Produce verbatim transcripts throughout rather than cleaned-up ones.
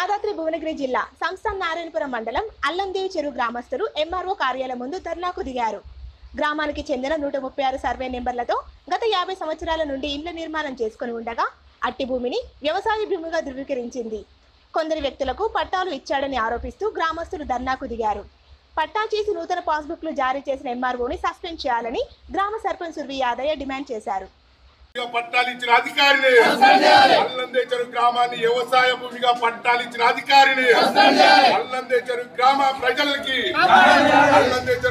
యాదాద్రి భువనగిరి జిల్లా సంస్థాన్ నారాయణపురం మండలం అల్లందేవి చెరువు గ్రామస్తులు ఎంఆర్ఓ కార్యాలయం ముందు ధర్నాకు దిగారు. గ్రామానికి చెందిన నూట ముప్పై ఆరు సర్వే నెంబర్లతో గత యాభై సంవత్సరాల నుండి ఇళ్ల నిర్మాణం చేసుకుని ఉండగా అట్టి భూమిని వ్యవసాయ భూమిగా ధృవీకరించింది. కొందరు వ్యక్తులకు పట్టాలు ఇచ్చాడని ఆరోపిస్తూ గ్రామస్తులు ధర్నాకు దిగారు. పట్టా చేసి నూతన పాస్బుక్లు జారీ చేసిన ఎంఆర్ఓని సస్పెండ్ చేయాలని గ్రామ సర్పంచ్ సుర్వి యాదయ్య డిమాండ్ చేశారు. పట్టాలు ఇచ్చిన అధికారిని అల్లందేచరు గ్రామాన్ని వ్యవసాయ భూమిగా పట్టాలు ఇచ్చిన అధికారిని అల్లందేచరు గ్రామ ప్రజలకి అల్లందేచరు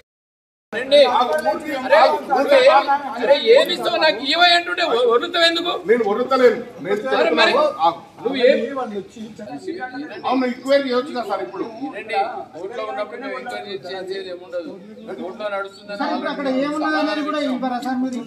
ఏమిస్తావు నాకు ఇవై అంటుంటే వరుతావు ఎందుకు? నేను వరుతలేను. నువ్వు అవును ఎంక్వైరీ చేయొచ్చు కదా సార్. ఇప్పుడు ఊర్లో ఉన్నప్పుడు నువ్వు ఎంక్వైరీ చేసేది ఏముండదు. ఊర్లో నడుస్తుందని అక్కడ ఏమున్నదని కూడా ఇవ్వరా సార్ మీరు?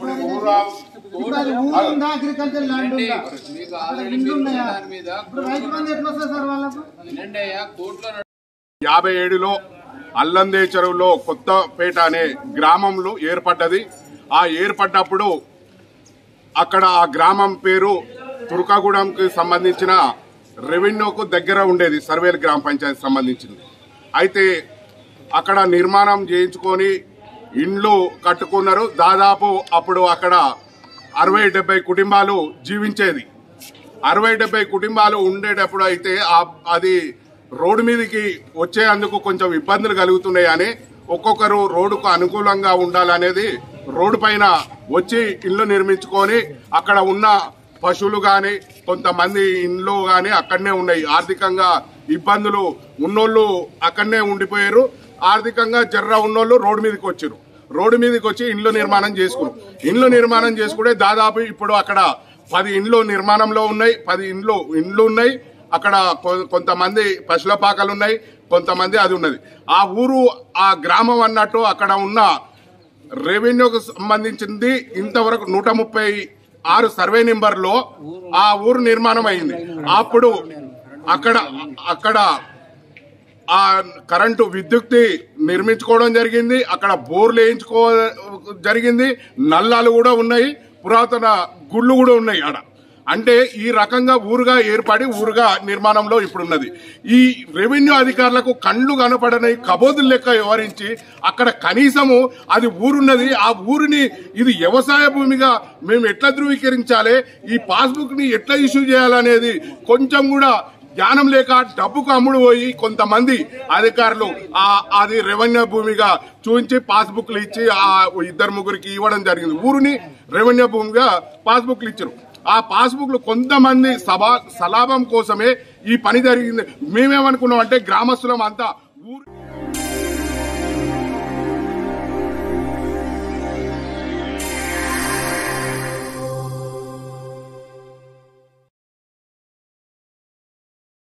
అగ్రికల్చర్ ల్యాండ్ మీకు ఆల్రెడీ దాని మీద రైతు బంధు ఎట్లా వస్తుంది సార్ వాళ్ళకు? కోర్టులో యాభై ఏడులో అల్లందే చెరువులో కొత్తపేట అనే గ్రామంలో ఏర్పడ్డది. ఆ ఏర్పడ్డప్పుడు అక్కడ ఆ గ్రామం పేరు తుర్కాగూడెంకి సంబంధించిన రెవెన్యూకు దగ్గర ఉండేది, సర్వేల్ గ్రామ పంచాయతీ సంబంధించింది. అయితే అక్కడ నిర్మాణం చేయించుకొని ఇండ్లు కట్టుకున్నారు. దాదాపు అప్పుడు అక్కడ అరవై డెబ్బై కుటుంబాలు జీవించేది. అరవై డెబ్బై కుటుంబాలు ఉండేటప్పుడు అయితే అది రోడ్డు మీదకి వచ్చేందుకు కొంచెం ఇబ్బందులు కలుగుతున్నాయి అని ఒక్కొక్కరు రోడ్డుకు అనుకూలంగా ఉండాలనేది రోడ్డు పైన వచ్చి ఇల్లు నిర్మించుకొని అక్కడ ఉన్న పశువులు గాని కొంతమంది ఇండ్లు గాని అక్కడనే ఉన్నాయి. ఆర్థికంగా ఇబ్బందులు ఉన్నోళ్ళు అక్కడనే ఉండిపోయారు. ఆర్థికంగా జర్ర ఉన్నోళ్ళు రోడ్డు మీదకి వచ్చారు. రోడ్డు మీదకి వచ్చి ఇండ్లు నిర్మాణం చేసుకున్నారు. ఇండ్లు నిర్మాణం చేసుకుంటే దాదాపు ఇప్పుడు అక్కడ పది ఇండ్లు నిర్మాణంలో ఉన్నాయి. పది ఇండ్లు ఇండ్లు ఉన్నాయి. అక్కడ కొంతమంది పశువుల పాకలు ఉన్నాయి, కొంతమంది అది ఉన్నది. ఆ ఊరు ఆ గ్రామం అన్నట్టు అక్కడ ఉన్న రెవెన్యూకు సంబంధించింది ఇంతవరకు నూట ముప్పై ఆరు సర్వే నెంబర్లో ఆ ఊరు నిర్మాణం అయింది. అప్పుడు అక్కడ అక్కడ ఆ కరెంటు విద్యుత్ నిర్మించుకోవడం జరిగింది. అక్కడ బోర్లు వేయించుకో జరిగింది. నల్లాలు కూడా ఉన్నాయి, పురాతన గుళ్ళు కూడా ఉన్నాయి ఆడ. అంటే ఈ రకంగా ఊరుగా ఏర్పడి ఊరుగా నిర్మాణంలో ఇప్పుడున్నది. ఈ రెవెన్యూ అధికారులకు కండ్లు కనపడని కబోదులు లెక్క వ్యవహరించి అక్కడ కనీసము అది ఊరున్నది. ఆ ఊరిని ఇది వ్యవసాయ భూమిగా మేము ఎట్లా ధృవీకరించాలి, ఈ పాస్బుక్ ని ఎట్లా ఇష్యూ చేయాలనేది కొంచెం కూడా జ్ఞానం లేక డబ్బుకు అమ్ముడు పోయి కొంతమంది అధికారులు అది రెవెన్యూ భూమిగా చూపించి పాస్బుక్లు ఇచ్చి ఆ ఇద్దరు ముగ్గురికి ఇవ్వడం జరిగింది. ఊరిని రెవెన్యూ భూమిగా పాస్బుక్లు ఇచ్చారు. ఆ పాస్బుక్లు కొంతమంది సభా సలాభం కోసమే ఈ పని జరిగింది. మేమేమనుకున్నాం అంటే గ్రామస్తులం అంతా ఊరు